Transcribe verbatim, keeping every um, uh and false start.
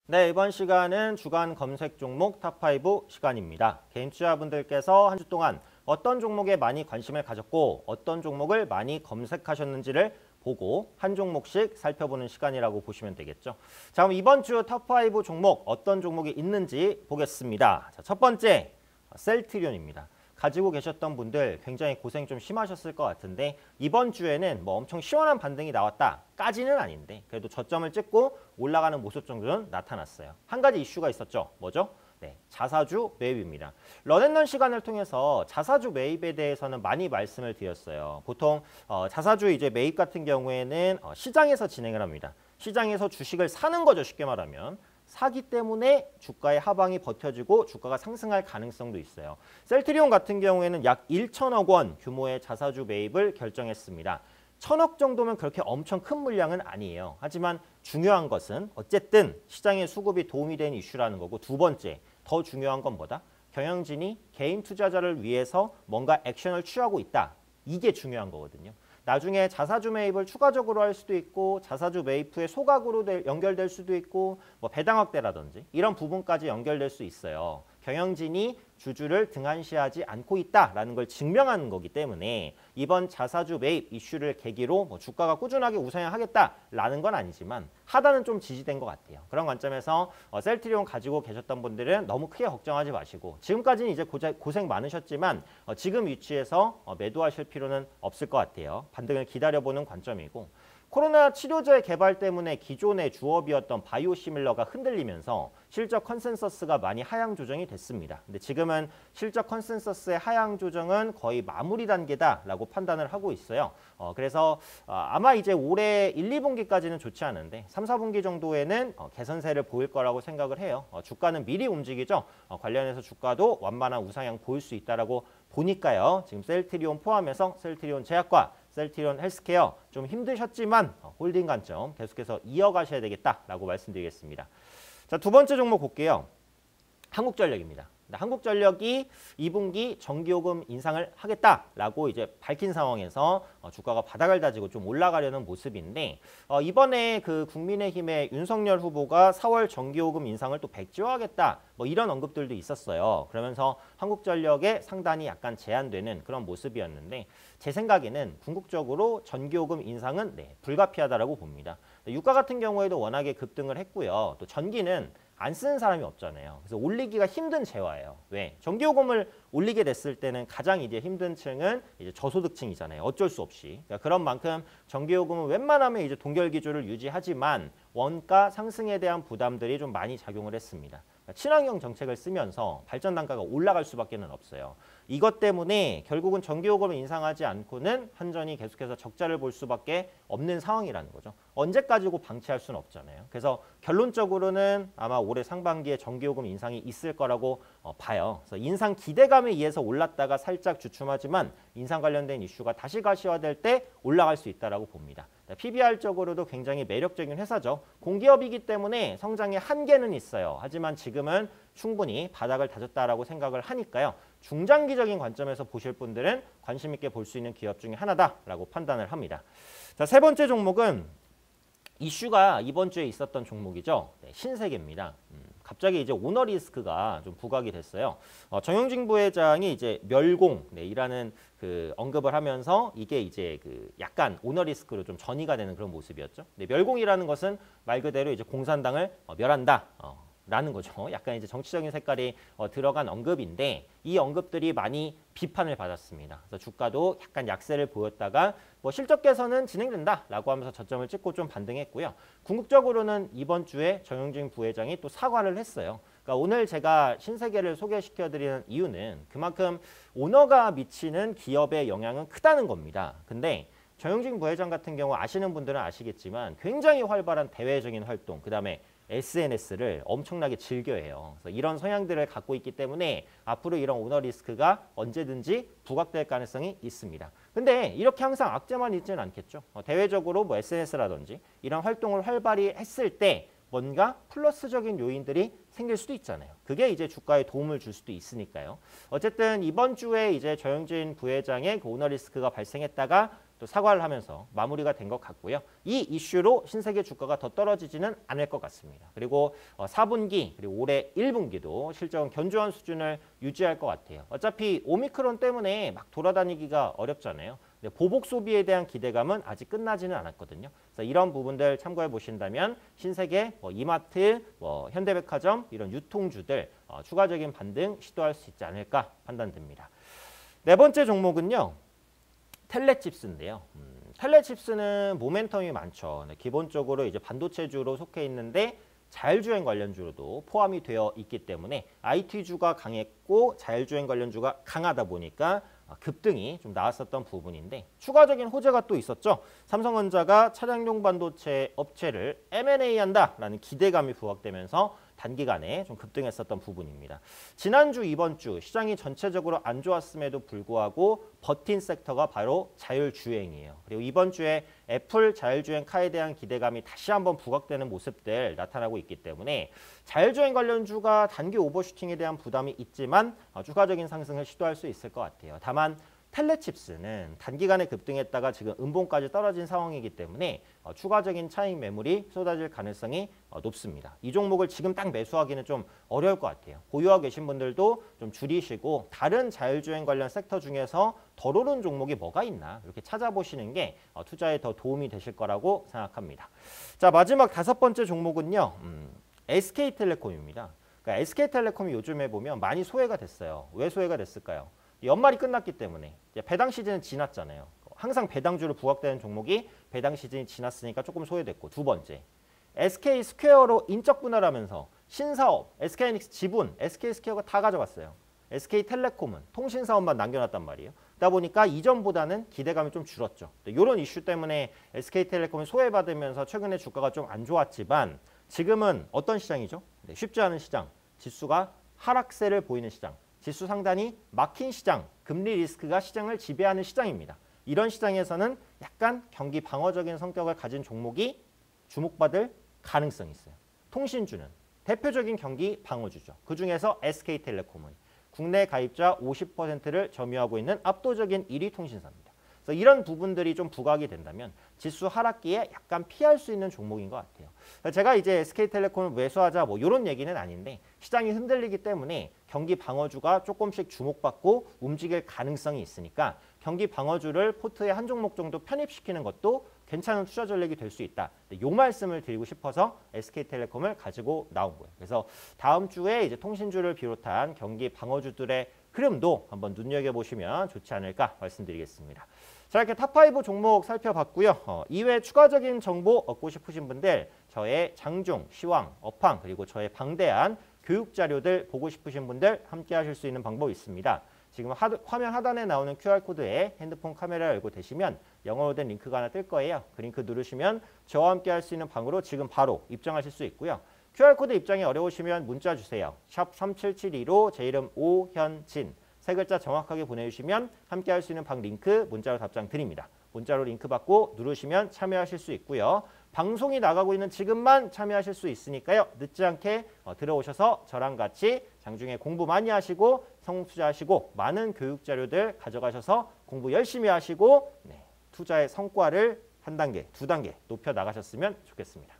네, 이번 시간은 주간 검색 종목 탑오 시간입니다. 개인 투자분들께서 한 주 동안 어떤 종목에 많이 관심을 가졌고 어떤 종목을 많이 검색하셨는지를 보고 한 종목씩 살펴보는 시간이라고 보시면 되겠죠. 자, 그럼 이번 주 탑오 종목 어떤 종목이 있는지 보겠습니다. 자, 첫 번째, 셀트리온입니다. 가지고 계셨던 분들 굉장히 고생 좀 심하셨을 것 같은데 이번 주에는 뭐 엄청 시원한 반등이 나왔다까지는 아닌데 그래도 저점을 찍고 올라가는 모습 정도는 나타났어요. 한 가지 이슈가 있었죠. 뭐죠? 네, 자사주 매입입니다. 런앤런 시간을 통해서 자사주 매입에 대해서는 많이 말씀을 드렸어요. 보통 어, 자사주 이제 매입 같은 경우에는 어, 시장에서 진행을 합니다. 시장에서 주식을 사는 거죠. 쉽게 말하면. 사기 때문에 주가의 하방이 버텨지고 주가가 상승할 가능성도 있어요. 셀트리온 같은 경우에는 약 일천억 원 규모의 자사주 매입을 결정했습니다. 천억 정도면 그렇게 엄청 큰 물량은 아니에요. 하지만 중요한 것은 어쨌든 시장의 수급이 도움이 되는 이슈라는 거고 두 번째, 더 중요한 건 뭐다? 경영진이 개인 투자자를 위해서 뭔가 액션을 취하고 있다. 이게 중요한 거거든요. 나중에 자사주 매입을 추가적으로 할 수도 있고 자사주 매입 후에 소각으로 될, 연결될 수도 있고 뭐 배당 확대라든지 이런 부분까지 연결될 수 있어요. 경영진이 주주를 등한시하지 않고 있다라는 걸 증명하는 거기 때문에 이번 자사주 매입 이슈를 계기로 뭐 주가가 꾸준하게 우상향하겠다라는 건 아니지만 하단은 좀 지지된 것 같아요. 그런 관점에서 어, 셀트리온 가지고 계셨던 분들은 너무 크게 걱정하지 마시고 지금까지는 이제 고자, 고생 많으셨지만 어, 지금 위치에서 어, 매도하실 필요는 없을 것 같아요. 반등을 기다려보는 관점이고 코로나 치료제 개발 때문에 기존의 주업이었던 바이오시밀러가 흔들리면서 실적 컨센서스가 많이 하향 조정이 됐습니다. 근데 지금은 실적 컨센서스의 하향 조정은 거의 마무리 단계다라고 판단을 하고 있어요. 어, 그래서 어, 아마 이제 올해 일, 이 분기까지는 좋지 않은데 삼, 사 분기 정도에는 어, 개선세를 보일 거라고 생각을 해요. 어, 주가는 미리 움직이죠. 어, 관련해서 주가도 완만한 우상향 보일 수 있다라고 보니까요. 지금 셀트리온 포함해서 셀트리온 제약과 셀트리온 헬스케어 좀 힘드셨지만 홀딩 관점 계속해서 이어가셔야 되겠다라고 말씀드리겠습니다. 자, 두 번째 종목 볼게요. 한국전력입니다. 한국전력이 이 분기 전기요금 인상을 하겠다라고 이제 밝힌 상황에서 주가가 바닥을 다지고 좀 올라가려는 모습인데 어, 이번에 그 국민의힘의 윤석열 후보가 사월 전기요금 인상을 또 백지화하겠다 뭐 이런 언급들도 있었어요. 그러면서 한국전력의 상단이 약간 제한되는 그런 모습이었는데 제 생각에는 궁극적으로 전기요금 인상은 네, 불가피하다라고 봅니다. 유가 같은 경우에도 워낙에 급등을 했고요. 또 전기는 안 쓰는 사람이 없잖아요. 그래서 올리기가 힘든 재화예요. 왜? 전기요금을 올리게 됐을 때는 가장 이제 힘든 층은 이제 저소득층이잖아요. 어쩔 수 없이. 그러니까 그런 만큼 전기요금은 웬만하면 이제 동결 기조를 유지하지만 원가 상승에 대한 부담들이 좀 많이 작용을 했습니다. 친환경 정책을 쓰면서 발전 단가가 올라갈 수밖에 없어요. 이것 때문에 결국은 전기요금을 인상하지 않고는 한전이 계속해서 적자를 볼 수밖에 없는 상황이라는 거죠. 언제까지고 방치할 수는 없잖아요. 그래서 결론적으로는 아마 올해 상반기에 전기요금 인상이 있을 거라고 어, 봐요. 그래서 인상 기대감에 의해서 올랐다가 살짝 주춤하지만 인상 관련된 이슈가 다시 가시화될 때 올라갈 수 있다고 봅니다. 피비알적으로도 굉장히 매력적인 회사죠. 공기업이기 때문에 성장의 한계는 있어요. 하지만 지금은 충분히 바닥을 다졌다라고 생각을 하니까요. 중장기적인 관점에서 보실 분들은 관심 있게 볼 수 있는 기업 중에 하나다라고 판단을 합니다. 자, 세 번째 종목은 이슈가 이번 주에 있었던 종목이죠. 네, 신세계입니다. 음, 갑자기 이제 오너 리스크가 좀 부각이 됐어요. 어, 정영진 부회장이 이제 멸공이라는 그 언급을 하면서 이게 이제 그 약간 오너 리스크로 좀 전이가 되는 그런 모습이었죠. 네, 멸공이라는 것은 말 그대로 이제 공산당을 어, 멸한다. 어. 라는 거죠. 약간 이제 정치적인 색깔이 어, 들어간 언급인데 이 언급들이 많이 비판을 받았습니다. 그래서 주가도 약간 약세를 보였다가 뭐 실적 개선은 진행된다라고 하면서 저점을 찍고 좀 반등했고요. 궁극적으로는 이번 주에 정영진 부회장이 또 사과를 했어요. 그러니까 오늘 제가 신세계를 소개시켜드리는 이유는 그만큼 오너가 미치는 기업의 영향은 크다는 겁니다. 근데 정영진 부회장 같은 경우 아시는 분들은 아시겠지만 굉장히 활발한 대외적인 활동, 그 다음에 에스엔에스를 엄청나게 즐겨해요. 그래서 이런 성향들을 갖고 있기 때문에 앞으로 이런 오너 리스크가 언제든지 부각될 가능성이 있습니다. 근데 이렇게 항상 악재만 있지는 않겠죠. 어, 대외적으로 뭐 에스엔에스라든지 이런 활동을 활발히 했을 때 뭔가 플러스적인 요인들이 생길 수도 있잖아요. 그게 이제 주가에 도움을 줄 수도 있으니까요. 어쨌든 이번 주에 이제 정영진 부회장의 그 오너 리스크가 발생했다가 또 사과를 하면서 마무리가 된 것 같고요. 이 이슈로 신세계 주가가 더 떨어지지는 않을 것 같습니다. 그리고 사 분기 그리고 올해 일 분기도 실적은 견조한 수준을 유지할 것 같아요. 어차피 오미크론 때문에 막 돌아다니기가 어렵잖아요. 근데 보복 소비에 대한 기대감은 아직 끝나지는 않았거든요. 그래서 이런 부분들 참고해 보신다면 신세계, 뭐 이마트, 뭐 현대백화점 이런 유통주들 어, 추가적인 반등 시도할 수 있지 않을까 판단됩니다. 네 번째 종목은요. 텔레칩스인데요. 음, 텔레칩스는 모멘텀이 많죠. 네, 기본적으로 이제 반도체주로 속해 있는데 자율주행 관련주로도 포함이 되어 있기 때문에 아이티주가 강했고 자율주행 관련주가 강하다 보니까 급등이 좀 나왔었던 부분인데 추가적인 호재가 또 있었죠. 삼성전자가 차량용 반도체 업체를 엠 앤 에이 한다라는 기대감이 부각되면서 단기간에 좀 급등했었던 부분입니다. 지난주, 이번 주 시장이 전체적으로 안 좋았음에도 불구하고 버틴 섹터가 바로 자율주행이에요. 그리고 이번 주에 애플 자율주행 카에 대한 기대감이 다시 한번 부각되는 모습들 나타나고 있기 때문에 자율주행 관련주가 단기 오버슈팅에 대한 부담이 있지만 추가적인 상승을 시도할 수 있을 것 같아요. 다만 텔레칩스는 단기간에 급등했다가 지금 음봉까지 떨어진 상황이기 때문에 어, 추가적인 차익 매물이 쏟아질 가능성이 어, 높습니다. 이 종목을 지금 딱 매수하기는 좀 어려울 것 같아요. 보유하고 계신 분들도 좀 줄이시고 다른 자율주행 관련 섹터 중에서 덜 오른 종목이 뭐가 있나 이렇게 찾아보시는 게 어, 투자에 더 도움이 되실 거라고 생각합니다. 자, 마지막 다섯 번째 종목은요. 음, 에스케이텔레콤입니다. 그러니까 에스케이텔레콤이 요즘에 보면 많이 소외가 됐어요. 왜 소외가 됐을까요? 연말이 끝났기 때문에 이제 배당 시즌은 지났잖아요. 항상 배당주로 부각되는 종목이 배당 시즌이 지났으니까 조금 소외됐고 두 번째, 에스케이 스퀘어로 인적 분할하면서 신사업, 에스케이하이닉스 지분, 에스케이 스퀘어가 다 가져갔어요. 에스케이텔레콤은 통신사업만 남겨놨단 말이에요. 그러다 보니까 이전보다는 기대감이 좀 줄었죠. 이런 이슈 때문에 에스케이텔레콤이 소외받으면서 최근에 주가가 좀 안 좋았지만 지금은 어떤 시장이죠? 네, 쉽지 않은 시장, 지수가 하락세를 보이는 시장. 지수 상단이 막힌 시장, 금리 리스크가 시장을 지배하는 시장입니다. 이런 시장에서는 약간 경기 방어적인 성격을 가진 종목이 주목받을 가능성이 있어요. 통신주는 대표적인 경기 방어주죠. 그중에서 에스케이텔레콤은 국내 가입자 오십 퍼센트를 점유하고 있는 압도적인 일 위 통신사입니다. 그래서 이런 부분들이 좀 부각이 된다면 지수 하락기에 약간 피할 수 있는 종목인 것 같아요. 제가 이제 에스케이텔레콤을 매수하자 뭐 이런 얘기는 아닌데 시장이 흔들리기 때문에 경기 방어주가 조금씩 주목받고 움직일 가능성이 있으니까 경기 방어주를 포트에 한 종목 정도 편입시키는 것도 괜찮은 투자 전략이 될 수 있다. 이 말씀을 드리고 싶어서 에스케이텔레콤을 가지고 나온 거예요. 그래서 다음 주에 이제 통신주를 비롯한 경기 방어주들의 흐름도 한번 눈여겨보시면 좋지 않을까 말씀드리겠습니다. 자, 이렇게 탑 오 종목 살펴봤고요. 어, 이외에 추가적인 정보 얻고 싶으신 분들 저의 장중, 시황, 업황 그리고 저의 방대한 교육 자료들 보고 싶으신 분들 함께 하실 수 있는 방법이 있습니다. 지금 하, 화면 하단에 나오는 큐알코드에 핸드폰 카메라 열고 되시면 영어로 된 링크가 하나 뜰 거예요. 그 링크 누르시면 저와 함께 할 수 있는 방으로 지금 바로 입장하실 수 있고요. 큐알코드 입장이 어려우시면 문자 주세요. 샵 삼칠칠이로 제 이름 오현진 세 글자 정확하게 보내주시면 함께 할 수 있는 방 링크 문자로 답장 드립니다. 문자로 링크 받고 누르시면 참여하실 수 있고요. 방송이 나가고 있는 지금만 참여하실 수 있으니까요. 늦지 않게 어, 들어오셔서 저랑 같이 장중에 공부 많이 하시고 성공 투자하시고 많은 교육 자료들 가져가셔서 공부 열심히 하시고 네, 투자의 성과를 한 단계, 두 단계 높여 나가셨으면 좋겠습니다.